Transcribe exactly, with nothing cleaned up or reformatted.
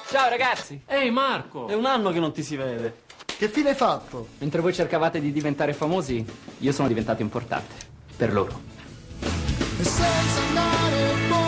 Ciao ragazzi! Ehi Marco! È un anno che non ti si vede. Che fine hai fatto? Mentre voi cercavate di diventare famosi, io sono diventato importante. Per loro. E senza andare